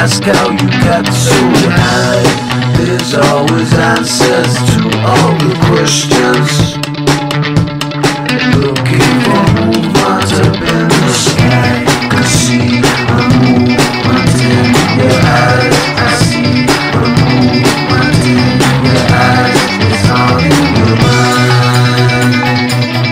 ask how you got so high. There's always answers to all the questions. Looking for movement up in the sky. I see a movement in your eyes. I see a movement in your eyes. It's all in your mind.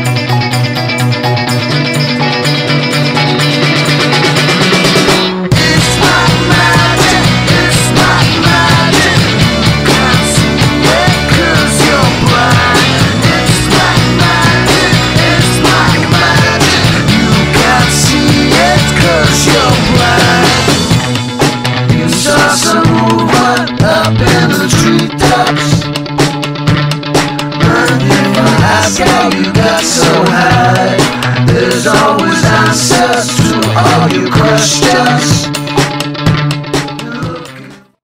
It's my magic, it's my magic. You can't see it 'cause you're blind. It's my magic, it's my magic. You can't see it 'cause you're blind. You saw some movement up in the treetops. And if I ask how you got so high,